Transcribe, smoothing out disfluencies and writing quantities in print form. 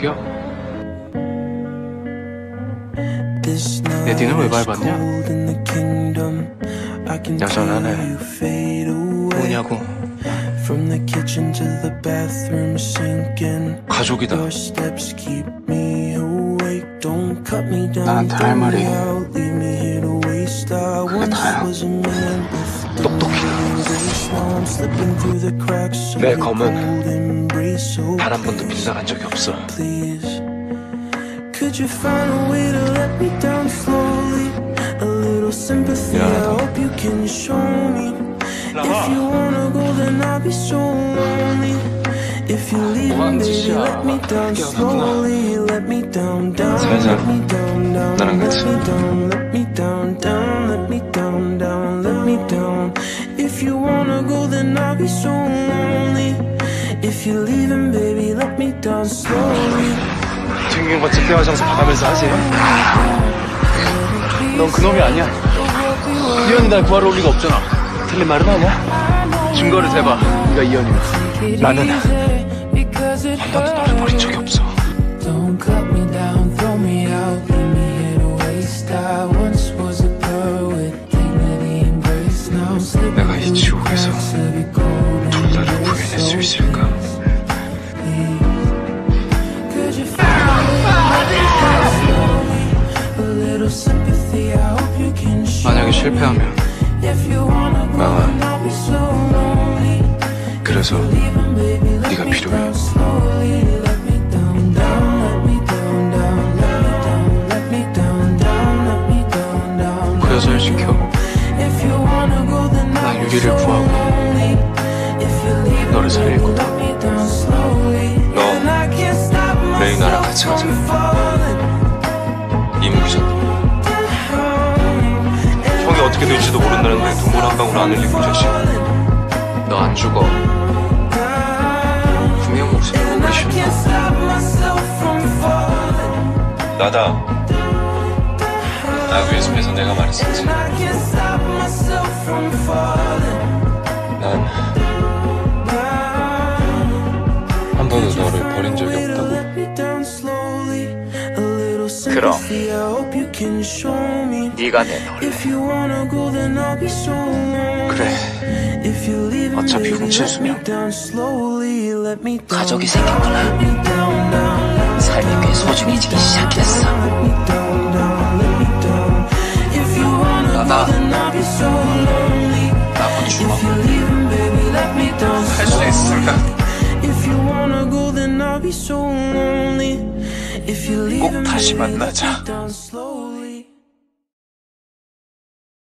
저기요. 내 dinner 왜 밟았냐? 여전하네. 뭐냐고. 가족이다. 나한테 할 말이 그게 다야. 똑똑히. 내 검은 단 한 번도 빗나간 적이 없어. 뭐가 하는 짓이야. 깨어났구나. 살살 나랑 같이. 튕긴과 집대화장소 봐가면서 하세요? 넌 그놈이 아니야. 이현이 날 구하러 올 리가 없잖아. 틀린 말은 아니야? 증거를 대봐. 네가 이현이야. 나는 한 번도 너를 버린 적이 없어. 내가 이 지옥에서 둘 다를 구해낼 수 있을까? 만약에 실패하면 망한. 그래서 네가 필요해. 그 여자를 지켜. 난 유리를 구하고 너를 살릴 거다. 너 레이나랑 같이 가자. 이무기잖아. 형이 어떻게 될지도 모른다는데 눈물 한 방울 안 흘리고, 이 자식. 너 안 죽어. 분명 목숨을 우리 싫다. 나다. 나 위해서 내가 말했었지. 난 한 번도 너를 버린 적이 없다고. 그럼 네가 내놓을래. 그래. 어차피 훔칠수면 가족이 생겼구나. 삶이 꽤 소중해지기 시작했어. 나다. 나곧 죽어. 할 수 있을까? 꼭 다시 만나자.